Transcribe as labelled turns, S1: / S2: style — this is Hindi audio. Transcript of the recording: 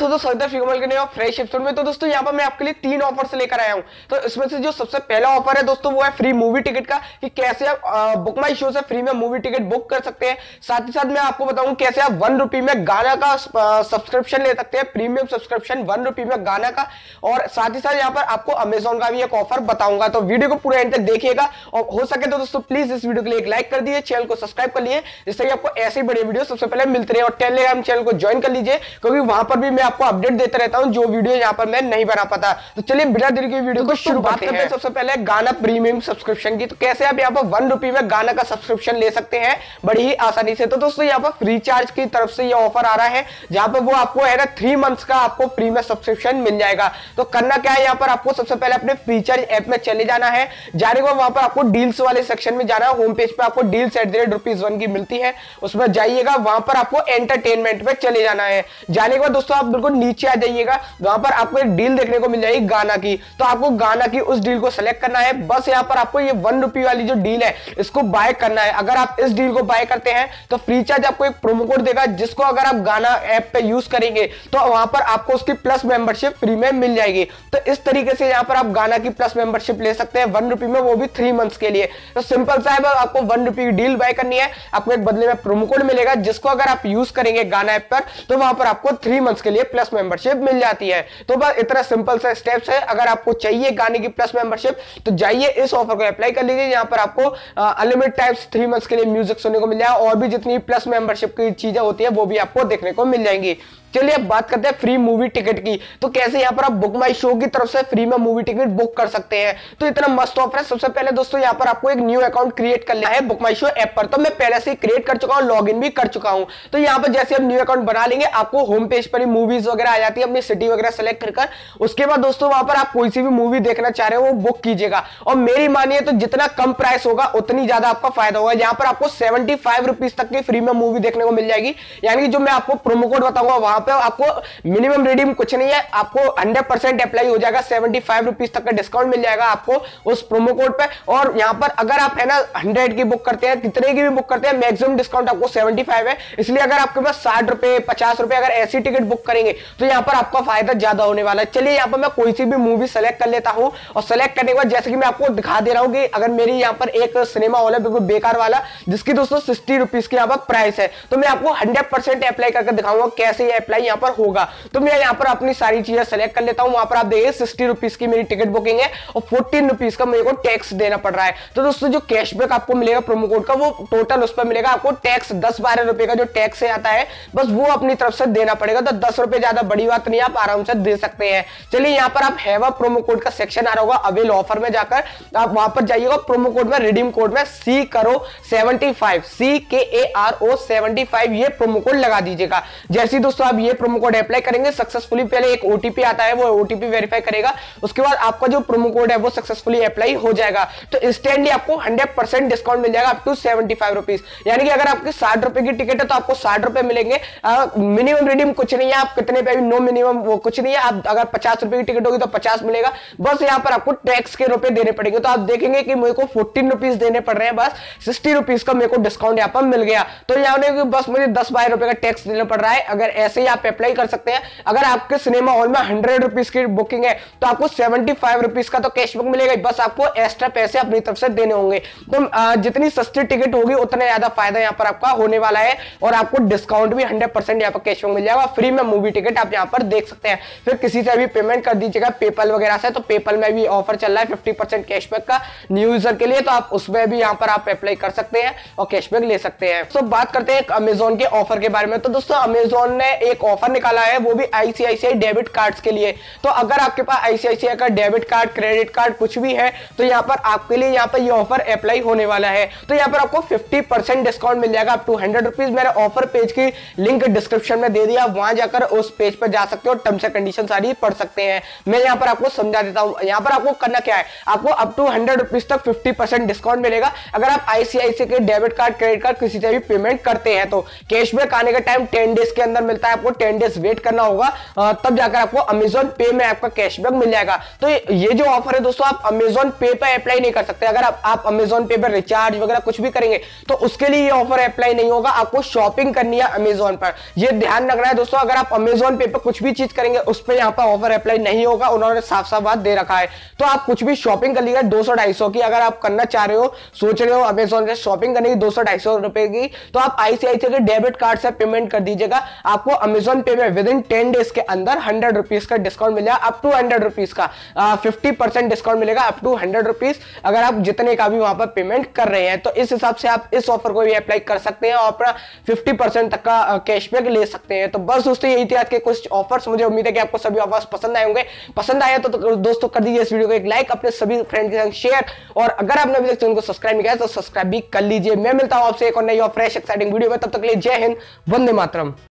S1: दोस्तों सविता फिगमल के नए फ्रेश एपिसोड में। तो दोस्तों यहाँ पर मैं आपके लिए 3 ऑफर्स लेकर आया हूँ। तो इसमें से जो सबसे पहला ऑफर है दोस्तों वो है फ्री मूवी टिकट का, कि कैसे आप बुक माई शो से फ्री में मूवी टिकट बुक कर सकते हैं। साथ ही साथ मैं आपको बताऊं कैसे आप 1 रुपये में गाना का सब्सक्रिप्शन ले सकते हैं, प्रीमियम सब्सक्रिप्शन 1 रुपये में गाना का। और साथ ही साथ यहाँ पर आपको अमेजोन का भी एक ऑफर बताऊंगा, तो वीडियो को पूरा एंड तक देखिएगा। और हो सके तो दोस्तों प्लीज इस वीडियो के लिए एक लाइक कर दीजिए, चैनल को सब्सक्राइब कर लिए, जिससे कि आपको ऐसे बड़े वीडियो सबसे पहले मिलते रहे। और टेलीग्राम चैनल को ज्वाइन कर लीजिए, क्योंकि वहां पर भी मैं आपको अपडेट देता रहता हूं जो वीडियो यहाँ पर मैं नहीं बना पाता। तो चलिए बिना देरी के वीडियो को शुरू करते हैं। सबसे पहले गाना प्रीमियम सब्सक्रिप्शन की, तो कैसे आप यहाँ पर 1 रुपये में गाना का सब्सक्रिप्शन ले सकते हैं बड़ी ही आसानी से। तो दोस्तों यहाँ पर फ्री चार्ज की तरफ से ये ऑफर आ रहा है, जहां पर वो आपको है ना 3 मंथ्स का आपको प्रीमियम सब्सक्रिप्शन मिल जाएगा। तो करना क्या है, यहाँ पर आपको सबसे पहले अपने फ्री चार्ज ऐप में चले जाना है। जाने के बाद वहां पर आपको डील्स वाले सेक्शन में जाना है। होम पेज पे आपको डील्स @1 की मिलती है, उसमें जाइएगा। वहां पर आपको एंटरटेनमेंट पे चले जाना है। जाने के बाद दोस्तों आप बिल्कुल नीचे आ जाइएगा, वहां पर आपको एक डील देखने को मिल जाएगी गाना की। तो आपको गाना की उस डील को सेलेक्ट करना है। बस यहाँ पर आपको ये 1 रुपये वाली जो डील है इसको बाय करना है। अगर आप इस डील को बाय करते हैं तो फ्री चार्ज आपको एक प्रोमो कोड देगा, जिसको अगर आप गाना ऐप पे यूज करेंगे तो वहां पर आपको उसकी प्लस मेंबरशिप फ्री में मिल जाएगी। तो इस तरीके से यहाँ पर आप गाना की प्लस मेंबरशिप ले सकते हैं 1 रुपये में, वो भी 3 मंथ्स के लिए। तो सिंपल सा है, आपको 1 रुपये की डील बाय करनी है, आपको एक बदले में प्रोमो कोड मिलेगा, जिसको अगर आप यूज करेंगे गाना ऐप पर तो वहां पर आपको 3 मंथ्स के लिए प्लस मेंबरशिप मिल जाती है। तो बस इतना सिंपल सा स्टेप्स है। अगर आपको चाहिए गाने की प्लस मेंबरशिप तो जाइए इस ऑफर को अप्लाई कर लीजिए। यहाँ पर आपको अनलिमिटेड टाइम्स 3 मंथ्स के लिए म्यूजिक सुनने को मिल जाएगा, और भी जितनी प्लस मेंबरशिप की चीजें होती है वो भी आपको देखने को मिल जाएंगी। चलिए अब बात करते हैं फ्री मूवी टिकट की। तो कैसे यहाँ पर आप बुक माई शो की तरफ से फ्री में मूवी टिकट बुक कर सकते हैं। तो इतना मस्त ऑफर है। सबसे पहले दोस्तों यहाँ पर आपको एक न्यू अकाउंट क्रिएट कर लेना है बुक माई शो ऐप पर। तो मैं पहले से ही क्रिएट कर चुका हूँ, लॉग इन भी कर चुका हूँ। तो यहाँ पर जैसे आप न्यू अकाउंट बना लेंगे, आपको होम पेज पर ही मूवीज वगैरह आ जाती है, अपनी सिटी वगैरह सेलेक्ट कर। उसके बाद दोस्तों वहां पर आप कोई सी भी मूवी देखना चाह रहे हो वो बुक कीजिएगा। और मेरी मानिए तो जितना कम प्राइस होगा उतनी ज्यादा आपका फायदा होगा। यहाँ पर आपको 75 रुपीज तक की फ्री में मूवी देखने को मिल जाएगी। यानी कि जो मैं आपको प्रोमो कोड बताऊंगा वहां पर आपको मिनिमम रिडीम कुछ नहीं है, आपको 100% अप्लाई हो जाएगा। 75 रुपीज तक का डिस्काउंट मिल जाएगा आपको उस प्रोमो कोड पे। और यहाँ पर अगर आप है ना 100 की बुक करते हैं, कितने की भी बुक करते हैं, मैक्सिमम डिस्काउंट आपको 75 है। इसलिए अगर आपके पास 60 रुपए 50 रुपए अगर ऐसी टिकट बुक करेंगे तो यहाँ पर आपका फायदा ज्यादा होने वाला है। चलिए यहाँ पर मैं कोई सी भी मूवी सेलेक्ट कर लेता हूँ, और सेलेक्ट करने के बाद जैसे कि मैं आपको दिखा दे रहा हूँ कि अगर मेरी यहाँ पर एक सिनेमा हॉल है बिल्कुल बेकार वाला, जिसकी दोस्तों 60 रुपीज की यहाँ पर प्राइस है, तो मैं आपको 100% अप्लाई करके दिखाऊंगा कैसे ये अप्लाई यहाँ पर होगा। तो मैं यहाँ पर अपनी सारी चीजें सेलेक्ट कर लेता हूँ। वहां पर आप देखिए 60 रुपीज की मेरी टिकट बुकिंग है, और 14 रुपीज का मेरे को टैक्स देना पड़ रहा है। तो दोस्तों जो कैशबैक आपको मिलेगा प्रोमो कोड का, वो टोटल उस पर मिलेगा आपको टैक्स 10-12 रुपए का जो टैक्स से आता है, बस वो अपनी तरफ से देना पड़ेगा। तो 10 रुपए ज्यादा बड़ी बात नहीं, आप आराम से दे सकते हैं। चलिए यहाँ पर आप हैव अ प्रोमो कोड का सेक्शन आ रहा होगा, अवेल ऑफर में जाकर आप वहां पर जाइएगा। प्रोमो कोड में रिडीम कोड में CKARO75 CKARO75 ये प्रोमो कोड लगा दीजिएगा। जैसे दोस्तों आप ये प्रोमो कोड अप्लाई करेंगे, सक्सेसफुली पहले एक ओटीपी आता है, वो ओटीपी वेरीफाई करेगा, उसके बाद आपका जो प्रोमो कोड है वो सक्सेसफुली अप्लाई हो जाएगा। तो इंस्टेंटली आपको 100% डिस्काउंट मिल जाएगा अप टू 75 रुपीज। यानी कि अगर आपकी 60 रुपए की टिकट है तो आपको 60 रुपए मिलेंगे। मिनिमम रिडीम कुछ नहीं है, आप कितने पे भी नो मिनिमम वो कुछ नहीं है। आप अगर 50 रुपए की टिकट होगी तो 50 मिलेगा, बस यहाँ पर आपको टैक्स के रुपए देने पड़ेंगे। तो आप देखेंगे कि मेरे को 14 रुपीज देने पड़ रहे हैं, बस 60 रुपीज का मेरे को डिस्काउंट यहाँ पर मिल गया। तो यहाँ बस मुझे 10-12 रुपए का टैक्स देना पड़ रहा है। अगर ऐसे ही आप अप्लाई कर सकते हैं। अगर आपके सिनेमा हॉल में 100 रुपीज की बुकिंग है तो आपको 75 रुपीज का तो कैशबैक मिलेगा, बस आपको एक्स्ट्रा पैसे अपनी तरफ से देने होंगे। तो जितनी सस्ती टिकट होगी उतना ज्यादा फायदा यहाँ पर आपका होने वाला है, और आपको डिस्काउंट भी 100% यहाँ पर कैशबैक मिल जाएगा। फ्री में मूवी टिकट आप यहाँ पर देख सकते हैं। फिर किसी से भी पेमेंट कर दीजिएगा पेपल वगैरह से, तो पेपल में भी ऑफर चल रहा है 50% कैशबैक का न्यू यूजर के लिए, तो आप उसमें भी यहाँ पर आप अप्लाई कर सकते हैं और कैशबैक ले सकते हैं। तो बात करते हैं अमेजोन के ऑफर के बारे में। तो दोस्तों अमेजोन ने एक ऑफर निकाला है, वो भी ICICI डेबिट कार्ड्स के लिए। तो अगर आपके पास ICICI का डेबिट कार्ड, क्रेडिट कार्ड कुछ भी है, तो यहाँ पर आपके लिए यहाँ पर ये ऑफर अप्लाई होने वाला है। तो यहाँ पर आपको 50% डिस्काउंट मिल जाएगा अप टू 100 रुपीज। मेरे ऑफर पेज की लिंक डिस्क्रिप्शन में दे दिया, वहां जाकर उस पेज पर जा सकते हो, टर्म्स एंड कंडीशन सारी पढ़ सकते हैं। मैं यहाँ पर आपको समझा देता हूँ। यहाँ पर आपको करना क्या है, आपको अप टू 100 रुपीज तक 50% डिस्काउंट मिलेगा अगर आप ICICI के डेबिट कार्ड, क्रेडिट कार्ड किसी से भी पेमेंट करते हैं। तो कैशबैक आने का टाइम 10 डेज के अंदर मिलता है, आपको 10 डेज वेट करना होगा, तब जाकर आपको अमेजॉन पे में आपका कैशबैक मिल जाएगा। तो ये जो ऑफर है दोस्तों आप अमेजॉन पे पर अप्लाई नहीं कर सकते। अगर आप अमेजॉन पे पर रिचार्ज वगैरह कुछ भी करेंगे तो उसके लिए ये ऑफर अप्लाई नहीं होगा, आपको शॉपिंग करनी है अमेजॉन पर। ये ध्यान रखना है दोस्तों, अगर आप अमेजॉन पे पर कुछ भी चीज करेंगे उस पर यहाँ पर ऑफर अप्लाई नहीं होगा, उन्होंने साफ साफ बात दे रखा है। तो आप कुछ भी शॉपिंग कर लीजिए 200-250 की, अगर आप करना चाह रहे हो, सोच रहे हो अमेजॉन से शॉपिंग करने की 200-250 रुपए की, तो आप आईसीआईसीआई के डेबिट कार्ड से पेमेंट कर दीजिएगा। आपको अमेजॉन पे में विद इन 10 डेज के अंदर 100 रुपीज का डिस्काउंट मिलेगा, अप टू 100 रुपीज का 50% डिस्काउंट मिलेगा, अप टू 100 रुपीज, अगर आप जितने का भी वहां पर पेमेंट कर रहे हैं। तो इस हिसाब से आप इस ऑफर को भी अप्लाई कर सकते हैं और अपना 50% तक का कैशबैक ले सकते हैं। तो बस दोस्तों यही थी आज के कुछ ऑफर्स। मुझे उम्मीद है कि आपको सभी ऑफर्स पसंद आए होंगे। पसंद आया तो दोस्तों कर दीजिए इस वीडियो को एक लाइक, अपने सभी फ्रेंड के साथ शेयर, और अगर आपने अभी तक चैनल को सब्सक्राइब नहीं किया तो सब्सक्राइब भी कर लीजिए। मैं मिलता हूं आपसे एक और नई और फ्रेश एक्साइटिंग वीडियो में, तब तक के लिए जय हिंद, वंदे मातरम।